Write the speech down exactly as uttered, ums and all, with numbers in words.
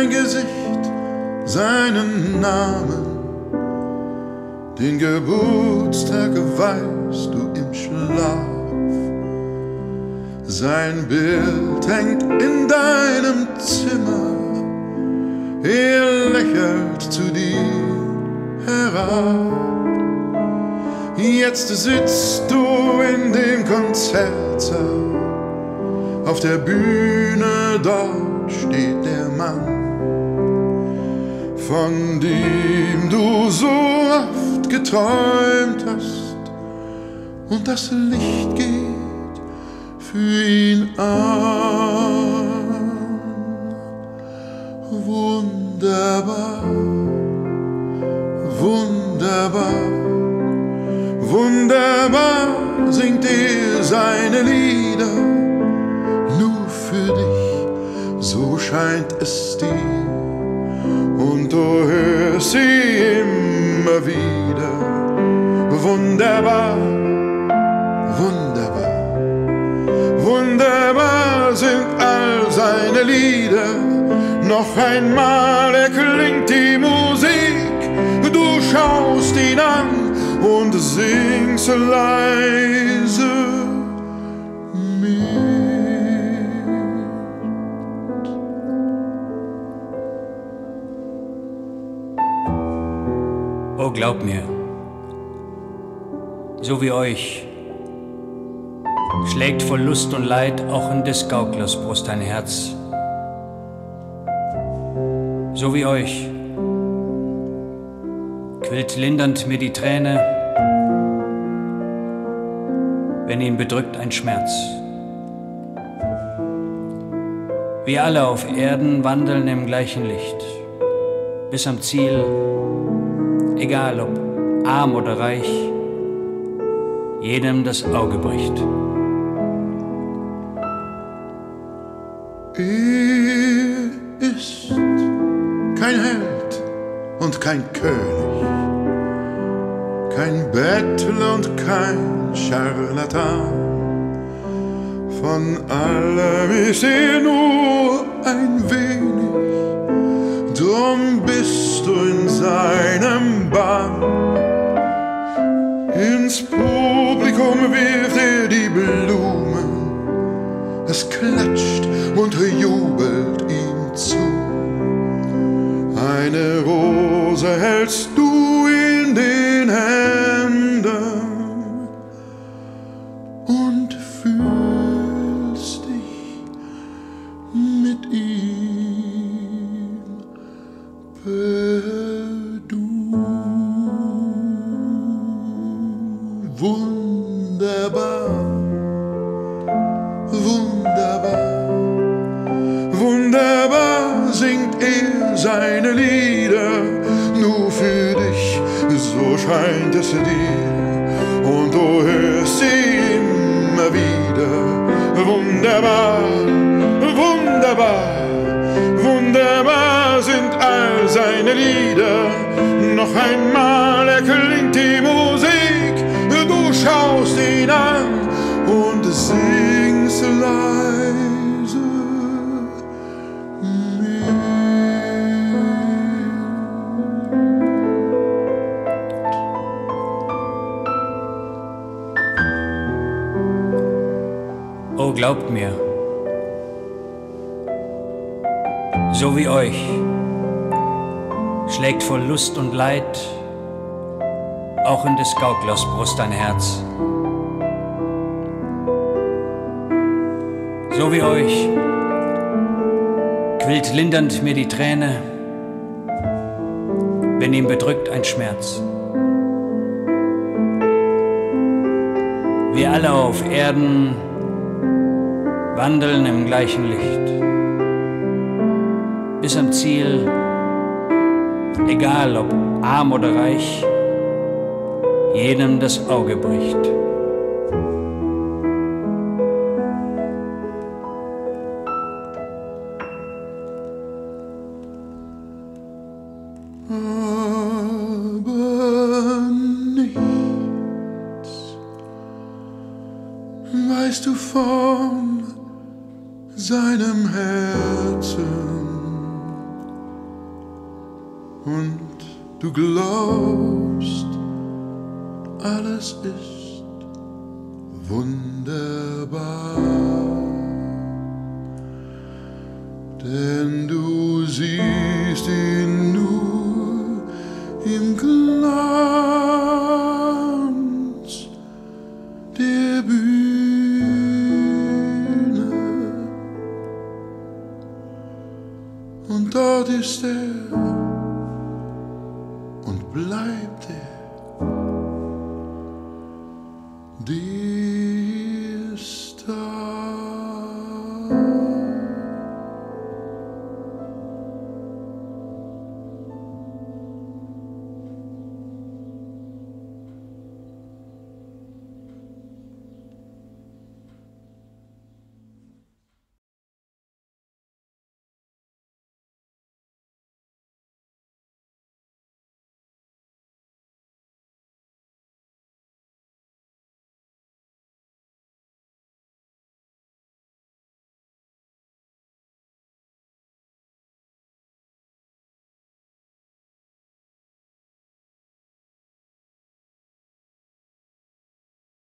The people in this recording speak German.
sein Gesicht, seinen Namen, den Geburtstag weißt du im Schlaf. Sein Bild hängt in deinem Zimmer, er lächelt zu dir herab. Jetzt sitzt du in dem Konzertsaal, auf der Bühne dort steht der Mann, von dem du so oft geträumt hast, und das Licht geht für ihn an. Wunderbar, wunderbar, wunderbar singt er seine Lieder, nur für dich, so scheint es dir. Und du hörst sie immer wieder. Wunderbar, wunderbar, wunderbar sind all seine Lieder. Noch einmal erklingt die Musik, du schaust ihn an und singst leise mit. Oh, glaub mir, so wie euch schlägt voll Lust und Leid auch in des Gauklers Brust ein Herz. So wie euch quillt lindernd mir die Träne, wenn ihn bedrückt ein Schmerz. Wir alle auf Erden wandeln im gleichen Licht, bis am Ziel, egal ob arm oder reich, jedem das Auge bricht. Er ist kein Held und kein König, kein Bettler und kein Scharlatan. Von allem ist er nur ein wenig, drum bist du in seinem Bann. Ins Publikum wirft er die Blumen, es klatscht und jubelt ihm zu. Eine Rose hältst du in den Händen und fühlst dich mit ihm perdu. Wunderbar, wunderbar, wunderbar singt er seine Lieder, nur für dich, so scheint es dir, und du hörst sie immer wieder. Wunderbar, wunderbar, wunderbar sind all seine Lieder, noch einmal erklingt die Musik, du schaust ihn an und singst leise mit. Oh, glaubt mir, so wie euch schlägt voll Lust und Leid auch in des Gauklers Brust ein Herz. So wie euch quillt lindernd mir die Träne, wenn ihn bedrückt ein Schmerz. Wir alle auf Erden wandeln im gleichen Licht, bis am Ziel, egal ob arm oder reich, jedem das Auge bricht. Aber nichts weißt du von seinem Herzen, und du glaubst, alles ist wunderbar, denn du siehst ihn nur im Glanz der Bühne, und dort ist er und bleibt er. Die